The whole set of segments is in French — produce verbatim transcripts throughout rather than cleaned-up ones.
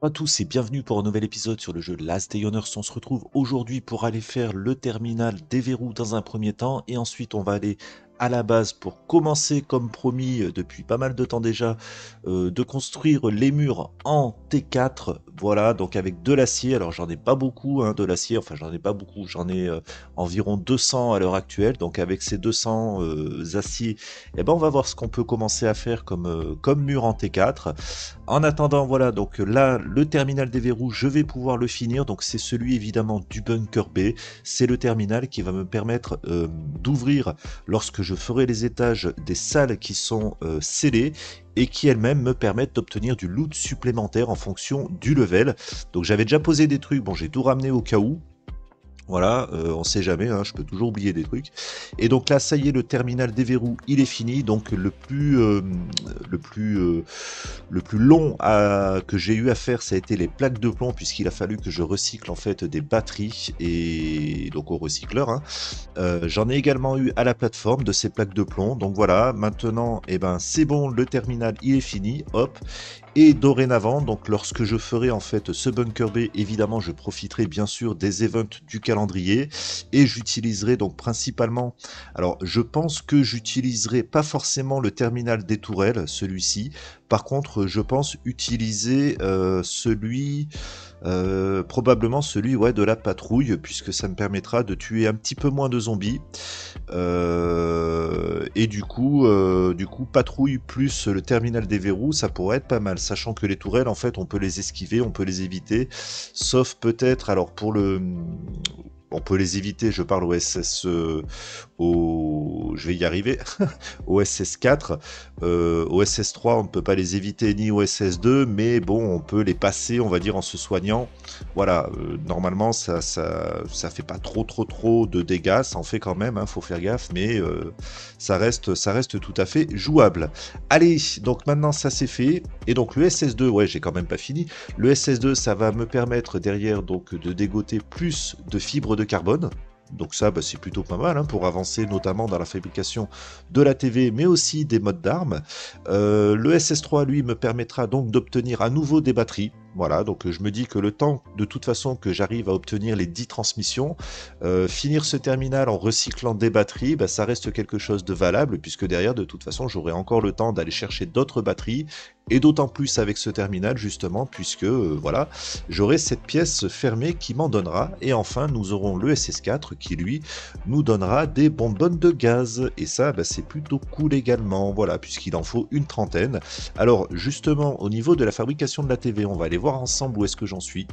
Bonjour à tous et bienvenue pour un nouvel épisode sur le jeu Last Day on Earth. On se retrouve aujourd'hui pour aller faire le terminal des verrous dans un premier temps et ensuite on va aller à la base pour commencer comme promis euh, depuis pas mal de temps déjà euh, de construire les murs en T quatre. Voilà, donc avec de l'acier. Alors j'en ai pas beaucoup hein, de l'acier, enfin j'en ai pas beaucoup, j'en ai euh, environ deux cents à l'heure actuelle. Donc avec ces deux cents euh, aciers, eh ben, on va voir ce qu'on peut commencer à faire comme, euh, comme mur en T quatre. En attendant, voilà, donc là, le terminal des verrous, je vais pouvoir le finir. Donc c'est celui évidemment du bunker B. C'est le terminal qui va me permettre euh, d'ouvrir lorsque je ferai les étages des salles qui sont euh, scellées et qui elles-mêmes me permettent d'obtenir du loot supplémentaire en fonction du level. Donc j'avais déjà posé des trucs, bon j'ai tout ramené au cas où. Voilà, euh, on sait jamais, hein, je peux toujours oublier des trucs. Et donc là, ça y est, le terminal des verrous, il est fini. Donc le plus, euh, le plus, euh, le plus long à, que j'ai eu à faire, ça a été les plaques de plomb, puisqu'il a fallu que je recycle en fait des batteries et donc au recycleur. Hein. Euh, J'en ai également eu à la plateforme de ces plaques de plomb. Donc voilà, maintenant, eh ben c'est bon, le terminal, il est fini. Hop. Et dorénavant, donc lorsque je ferai en fait ce bunker B, évidemment, je profiterai bien sûr des events du calendrier et j'utiliserai donc principalement. Alors, je pense que j'utiliserai pas forcément le terminal des tourelles, celui-ci. Par contre, je pense utiliser euh, celui, euh, probablement celui ouais, de la patrouille, puisque ça me permettra de tuer un petit peu moins de zombies. Euh, et du coup, euh, du coup, patrouille plus le terminal des verrous, ça pourrait être pas mal, sachant que les tourelles, en fait, on peut les esquiver, on peut les éviter, sauf peut-être, alors pour le, on peut les éviter, je parle au S S, euh, au, je vais y arriver, au S S quatre, euh, au S S trois, on ne peut pas les éviter ni au S S deux, mais bon, on peut les passer, on va dire, en se soignant. Voilà, euh, normalement, ça, ça, ça fait pas trop, trop, trop de dégâts, ça en fait quand même, hein, faut faire gaffe, mais euh, ça reste, ça reste tout à fait jouable. Allez, donc maintenant ça c'est fait, et donc le S S deux, ouais, j'ai quand même pas fini. Le S S deux, ça va me permettre derrière donc de dégoter plus de fibres de carbone. Donc ça, bah, c'est plutôt pas mal hein, pour avancer notamment dans la fabrication de la T V, mais aussi des modes d'armes. Euh, le S S trois, lui, me permettra donc d'obtenir à nouveau des batteries. Voilà, donc je me dis que le temps, de toute façon, que j'arrive à obtenir les dix transmissions, euh, finir ce terminal en recyclant des batteries, bah, ça reste quelque chose de valable, puisque derrière, de toute façon, j'aurai encore le temps d'aller chercher d'autres batteries, et d'autant plus avec ce terminal, justement, puisque, euh, voilà, j'aurai cette pièce fermée qui m'en donnera, et enfin, nous aurons le S S quatre qui, lui, nous donnera des bonbonnes de gaz, et ça, bah, c'est plutôt cool également, voilà, puisqu'il en faut une trentaine. Alors, justement, au niveau de la fabrication de la T V, on va aller voir ensemble où est-ce que j'en suis.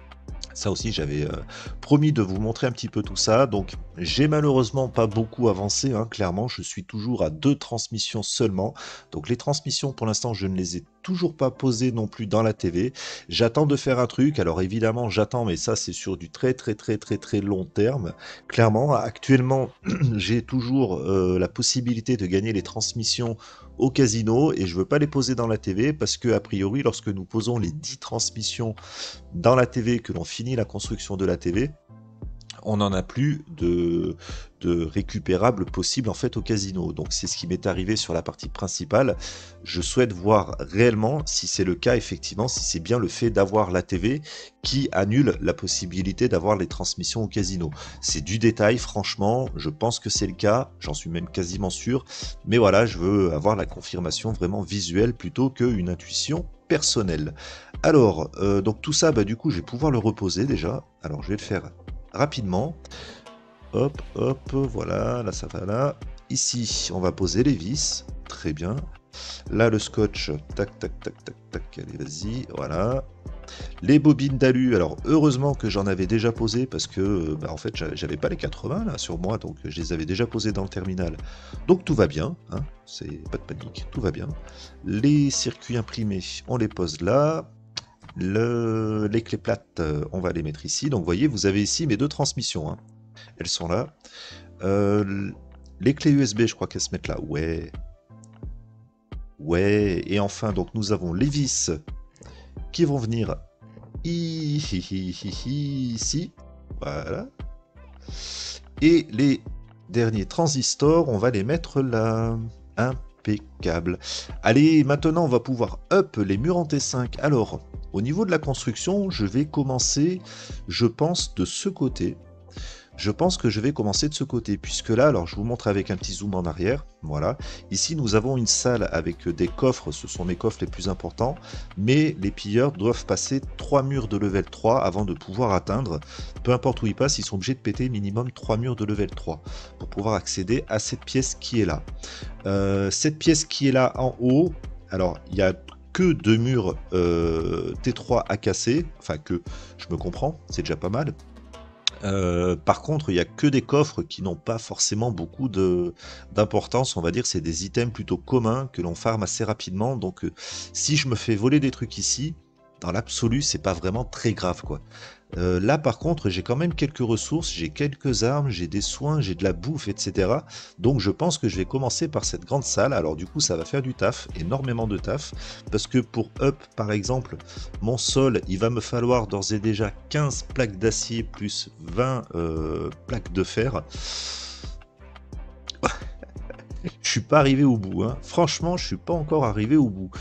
Ça aussi, j'avais euh, promis de vous montrer un petit peu tout ça. Donc, j'ai malheureusement pas beaucoup avancé. Hein, clairement, je suis toujours à deux transmissions seulement. Donc, les transmissions, pour l'instant, je ne les ai toujours pas posées non plus dans la T V. J'attends de faire un truc. Alors, évidemment, j'attends, mais ça, c'est sur du très, très, très, très, très long terme. Clairement, actuellement, j'ai toujours euh, la possibilité de gagner les transmissions au casino et je veux pas les poser dans la T V parce que, a priori, lorsque nous posons les dix transmissions dans la T V, que l'on finit la construction de la T V, on n'en a plus de, de récupérable possible en fait au casino. Donc c'est ce qui m'est arrivé sur la partie principale. Je souhaite voir réellement si c'est le cas effectivement, si c'est bien le fait d'avoir la T V qui annule la possibilité d'avoir les transmissions au casino. C'est du détail, franchement, je pense que c'est le cas, j'en suis même quasiment sûr. Mais voilà, je veux avoir la confirmation vraiment visuelle plutôt qu'une intuition personnelle. Alors, euh, donc tout ça, bah, du coup, je vais pouvoir le reposer déjà. Alors, je vais le faire rapidement. Hop, hop, voilà, là ça va là. Ici, on va poser les vis. Très bien. Là, le scotch. Tac, tac, tac, tac, tac. Allez, vas-y. Voilà. Les bobines d'alu. Alors, heureusement que j'en avais déjà posé parce que, bah, en fait, j'avais pas les quatre-vingts là sur moi. Donc, je les avais déjà posés dans le terminal. Donc, tout va bien. Hein, c'est pas de panique. Tout va bien. Les circuits imprimés, on les pose là. Le... Les clés plates, on va les mettre ici. Donc, vous voyez, vous avez ici mes deux transmissions. Hein. Elles sont là. Euh, les clés U S B, je crois qu'elles se mettent là. Ouais. Ouais. Et enfin, donc, nous avons les vis qui vont venir ici. Voilà. Et les derniers transistors, on va les mettre là. Impeccable. Allez, maintenant, on va pouvoir up les murs en T cinq. Alors, Au niveau de la construction, je vais commencer, je pense, de ce côté. Je pense que je vais commencer de ce côté, puisque là, alors je vous montre avec un petit zoom en arrière, voilà. Ici, nous avons une salle avec des coffres, ce sont mes coffres les plus importants, mais les pilleurs doivent passer trois murs de level trois avant de pouvoir atteindre. Peu importe où ils passent, ils sont obligés de péter minimum trois murs de level trois pour pouvoir accéder à cette pièce qui est là. Euh, cette pièce qui est là en haut, alors il y a que deux murs euh, T trois à casser, enfin que, je me comprends, c'est déjà pas mal. Euh, par contre, il n'y a que des coffres qui n'ont pas forcément beaucoup de d'importance, on va dire, c'est des items plutôt communs que l'on farme assez rapidement, donc euh, si je me fais voler des trucs ici, dans l'absolu, c'est pas vraiment très grave, quoi. Euh, là, par contre, j'ai quand même quelques ressources, j'ai quelques armes, j'ai des soins, j'ai de la bouffe, et cetera. Donc, je pense que je vais commencer par cette grande salle. Alors, du coup, ça va faire du taf, énormément de taf, parce que pour up, par exemple, mon sol, il va me falloir d'ores et déjà quinze plaques d'acier plus vingt euh, plaques de fer. Je suis pas arrivé au bout, hein. Franchement, je suis pas encore arrivé au bout.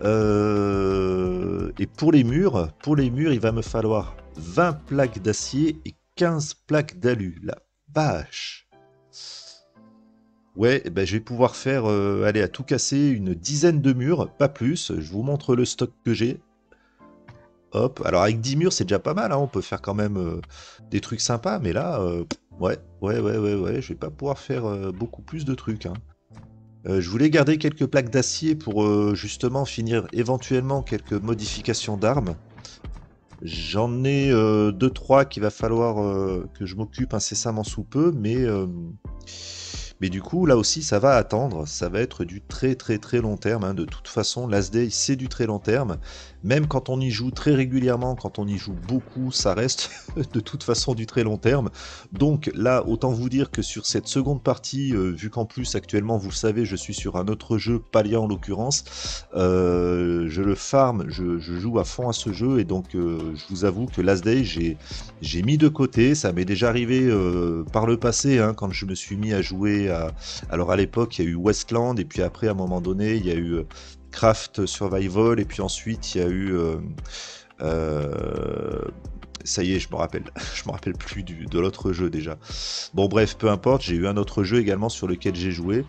Euh, Et pour les murs, pour les murs, il va me falloir vingt plaques d'acier et quinze plaques d'alu. La vache. Ouais, eh ben, je vais pouvoir faire, euh, aller à tout casser, une dizaine de murs, pas plus. Je vous montre le stock que j'ai. Hop, alors avec dix murs, c'est déjà pas mal, hein. On peut faire quand même euh, des trucs sympas, mais là, euh, ouais, ouais, ouais, ouais, ouais, je vais pas pouvoir faire euh, beaucoup plus de trucs, hein. Euh, je voulais garder quelques plaques d'acier pour euh, justement finir éventuellement quelques modifications d'armes. J'en ai euh, deux trois qu'il va falloir euh, que je m'occupe incessamment sous peu, mais, euh, mais du coup là aussi ça va attendre, ça va être du très très très long terme, hein. De toute façon, Last Day c'est du très long terme, même quand on y joue très régulièrement, quand on y joue beaucoup, ça reste de toute façon du très long terme. Donc là, autant vous dire que sur cette seconde partie, euh, vu qu'en plus actuellement vous le savez, je suis sur un autre jeu, Palia en l'occurrence, euh, je le farm, je, je joue à fond à ce jeu, et donc euh, je vous avoue que Last Day j'ai j'ai mis de côté, ça m'est déjà arrivé euh, par le passé, hein, quand je me suis mis à jouer à... Alors à l'époque il y a eu Westland, et puis après à un moment donné il y a eu euh, Craft Survival, et puis ensuite il y a eu euh, euh, ça y est, je me rappelle, je me rappelle plus du, de l'autre jeu déjà. Bon bref, peu importe, j'ai eu un autre jeu également sur lequel j'ai joué.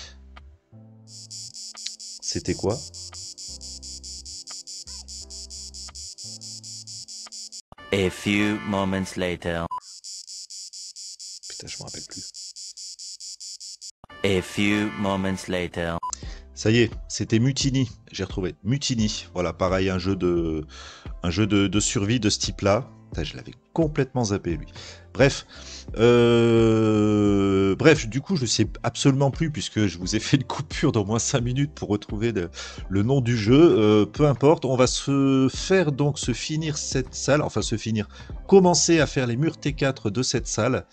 C'était quoi? A few moments later. Putain, je me rappelle plus. A few moments later. Ça y est, c'était Mutiny, j'ai retrouvé. Mutiny, voilà, pareil, un jeu de, un jeu de, de survie de ce type-là. Putain, je l'avais complètement zappé, lui. Bref, euh... bref, du coup, je sais absolument plus, puisque je vous ai fait une coupure d'au moins cinq minutes pour retrouver le, le nom du jeu. Euh, peu importe, on va se faire donc se finir cette salle, enfin se finir, commencer à faire les murs T quatre de cette salle.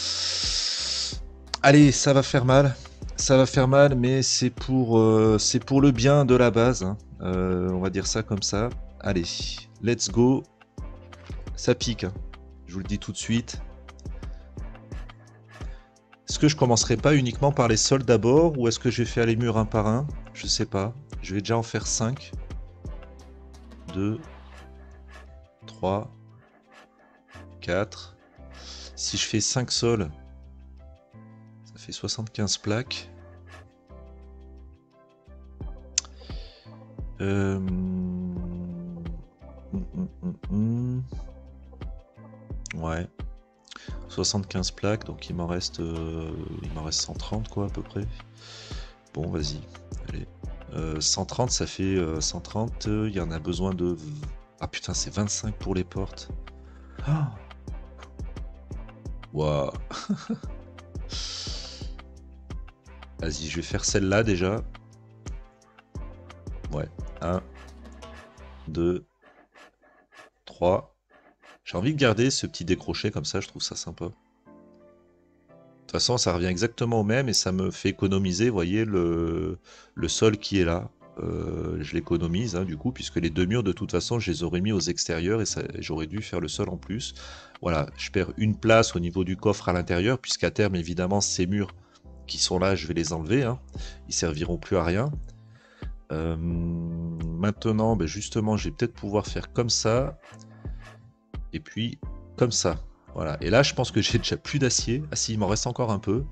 Allez, ça va faire mal. Ça va faire mal, mais c'est pour, euh, c'est pour le bien de la base, hein. Euh, on va dire ça comme ça. Allez, let's go. Ça pique, hein. Je vous le dis tout de suite. Est-ce que je commencerai pas uniquement par les sols d'abord, ou est-ce que je vais faire les murs un par un? Je sais pas. Je vais déjà en faire cinq. deux, trois, quatre. Si je fais cinq sols, ça fait soixante-quinze plaques. Euh... Hum, hum, hum, hum. Ouais. soixante-quinze plaques, donc il m'en reste, euh, il m'en reste cent trente, quoi, à peu près. Bon, vas-y. Allez. Euh, cent trente, ça fait euh, cent trente. Il y en a besoin de... Ah putain, c'est vingt-cinq pour les portes. Ah. Waouh. Vas-y, je vais faire celle-là déjà. Ouais. un, deux, trois. J'ai envie de garder ce petit décroché comme ça, je trouve ça sympa. De toute façon, ça revient exactement au même, et ça me fait économiser, vous voyez, le, le sol qui est là. Euh, je l'économise, hein, du coup, puisque les deux murs, de toute façon, je les aurais mis aux extérieurs, et j'aurais dû faire le sol en plus. Voilà, je perds une place au niveau du coffre à l'intérieur, puisqu'à terme, évidemment, ces murs qui sont là, je vais les enlever, hein. Ils serviront plus à rien. Euh, maintenant, ben justement, je vais peut-être pouvoir faire comme ça. Et puis, comme ça. Voilà. Et là, je pense que j'ai déjà plus d'acier. Ah si, il m'en reste encore un peu.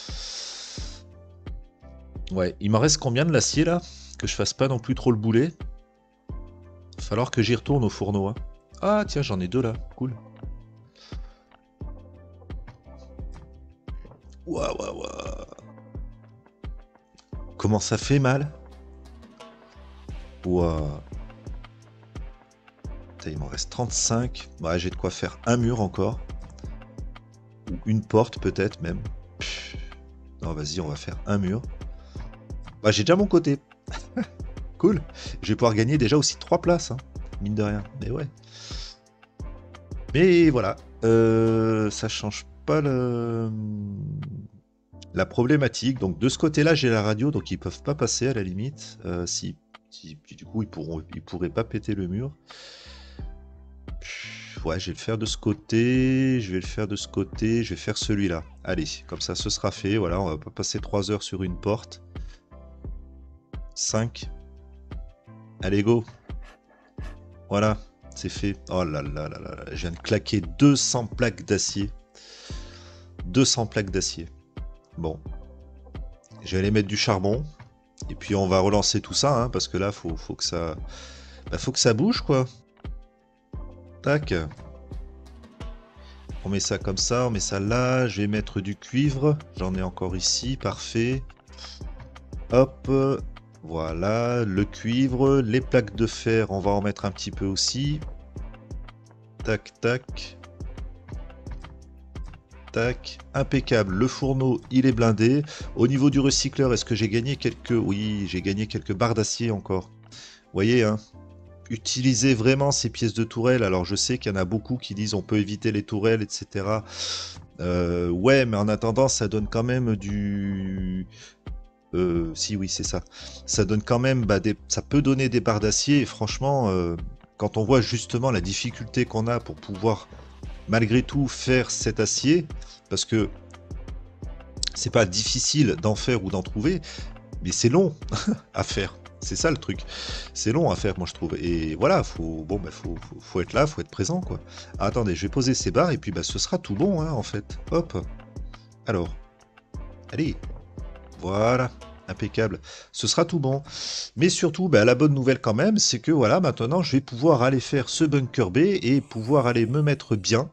Ouais, il m'en reste combien de l'acier, là? Que je fasse pas non plus trop le boulet. Il va falloir que j'y retourne au fourneau. Hein. Ah, tiens, j'en ai deux, là. Cool. Waouh, waouh, waouh. Comment ça fait mal? Waouh. Il m'en reste trente-cinq. Ouais, j'ai de quoi faire un mur encore. Ou une porte peut-être même. Pff. Non, vas-y, on va faire un mur. Bah, j'ai déjà mon côté. Cool. Je vais pouvoir gagner déjà aussi trois places. Hein. Mine de rien. Mais ouais. Mais voilà. Euh, ça change pas le... la problématique. Donc de ce côté-là, j'ai la radio. Donc ils peuvent pas passer à la limite. Euh, si, si, du coup, ils, pourront, ils pourraient pas péter le mur. Ouais, je vais le faire de ce côté, je vais le faire de ce côté, je vais faire celui-là. Allez, comme ça, ce sera fait. Voilà, on va pas passer trois heures sur une porte. cinq. Allez, go. Voilà, c'est fait. Oh là là là là, je viens de claquer deux cents plaques d'acier. deux cents plaques d'acier. Bon. Je vais aller mettre du charbon. Et puis on va relancer tout ça, hein, parce que là, faut, faut que ça... Bah, faut que ça bouge, quoi. Tac. On met ça comme ça, on met ça là. Je vais mettre du cuivre. J'en ai encore ici, parfait. Hop. Voilà, le cuivre. Les plaques de fer, on va en mettre un petit peu aussi. Tac, tac. Tac. Impeccable. Le fourneau, il est blindé. Au niveau du recycleur, est-ce que j'ai gagné quelques... Oui, j'ai gagné quelques barres d'acier encore. Vous voyez, hein. Utiliser vraiment ces pièces de tourelle. Alors je sais qu'il y en a beaucoup qui disent on peut éviter les tourelles, et cetera. Euh, ouais, mais en attendant, ça donne quand même du... Euh, si, oui, c'est ça. Ça donne quand même... Bah, des... Ça peut donner des barres d'acier. Et franchement, euh, quand on voit justement la difficulté qu'on a pour pouvoir, malgré tout, faire cet acier, parce que c'est pas difficile d'en faire ou d'en trouver, mais c'est long à faire. C'est ça le truc. C'est long à faire, moi je trouve. Et voilà, faut, bon, bah, faut, faut, faut être là, faut être présent, quoi. Ah, attendez, je vais poser ces barres et puis bah, ce sera tout bon, hein, en fait. Hop. Alors. Allez. Voilà. Impeccable. Ce sera tout bon. Mais surtout, bah, la bonne nouvelle quand même, c'est que voilà, maintenant, je vais pouvoir aller faire ce bunker B et pouvoir aller me mettre bien.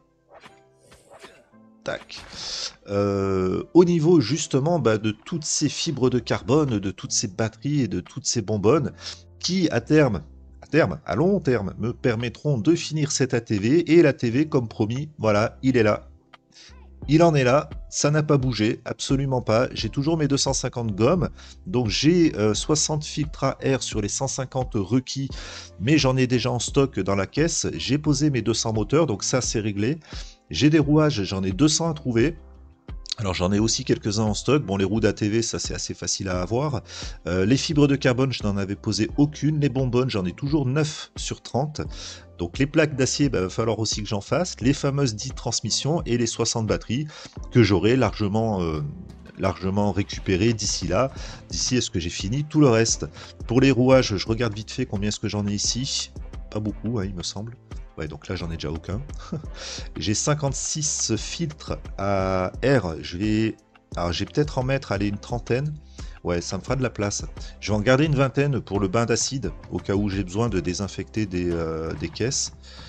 Tac. Euh, au niveau justement bah, de toutes ces fibres de carbone, de toutes ces batteries et de toutes ces bonbonnes qui à terme, à terme, à long terme, me permettront de finir cette A T V. Et la T V, comme promis, voilà, il est là. Il en est là, ça n'a pas bougé, absolument pas. J'ai toujours mes deux cent cinquante gommes, donc j'ai euh, soixante filtres à air sur les cent cinquante requis, mais j'en ai déjà en stock dans la caisse. J'ai posé mes deux cents moteurs, donc ça c'est réglé. J'ai des rouages, j'en ai deux cents à trouver. Alors j'en ai aussi quelques-uns en stock. Bon, les roues d'A T V, ça c'est assez facile à avoir. Euh, les fibres de carbone, je n'en avais posé aucune. Les bonbonnes, j'en ai toujours neuf sur trente. Donc les plaques d'acier, il bah, va falloir aussi que j'en fasse. Les fameuses dix transmissions et les soixante batteries que j'aurai largement, euh, largement récupérées d'ici là. D'ici à ce que j'ai fini tout le reste. Pour les rouages, je regarde vite fait combien est-ce que j'en ai ici. Pas beaucoup, hein, il me semble. Ouais, donc là, j'en ai déjà aucun. J'ai cinquante-six filtres à air. Je vais... Alors, je vais peut-être en mettre, allez, une trentaine. Ouais, ça me fera de la place. Je vais en garder une vingtaine pour le bain d'acide, au cas où j'ai besoin de désinfecter des, euh, des caisses.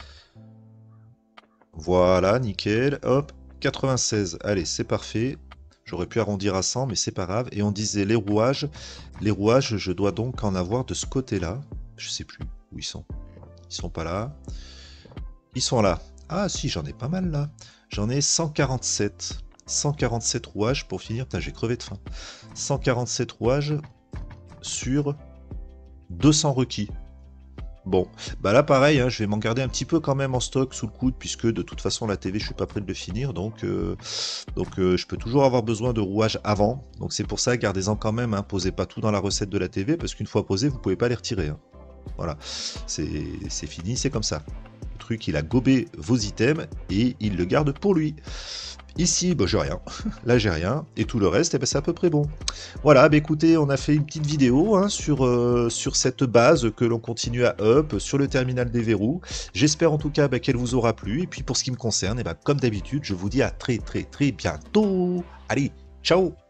Voilà, nickel. Hop, quatre-vingt-seize. Allez, c'est parfait. J'aurais pu arrondir à cent, mais c'est pas grave. Et on disait les rouages. Les rouages, je dois donc en avoir de ce côté-là. Je sais plus où ils sont. Ils sont pas là. Ils sont là. Ah si, j'en ai pas mal là. J'en ai cent quarante-sept. cent quarante-sept rouages pour finir. Putain, j'ai crevé de faim. cent quarante-sept rouages sur deux cents requis. Bon, bah là pareil, hein, je vais m'en garder un petit peu quand même en stock sous le coude, puisque de toute façon la T V je suis pas prêt de le finir, donc, euh, donc euh, je peux toujours avoir besoin de rouages avant. Donc c'est pour ça, gardez-en quand même, hein, posez pas tout dans la recette de la T V, parce qu'une fois posé, vous pouvez pas les retirer. Hein. Voilà, c'est fini, c'est comme ça. le truc, il a gobé vos items et il le garde pour lui. Ici, bah, j'ai rien. Là, j'ai rien. Et tout le reste, eh ben, c'est à peu près bon. Voilà, bah, écoutez, on a fait une petite vidéo hein, sur, euh, sur cette base que l'on continue à up sur le terminal des verrous. J'espère en tout cas bah, qu'elle vous aura plu. Et puis pour ce qui me concerne, eh ben, comme d'habitude, je vous dis à très très très bientôt. Allez, ciao!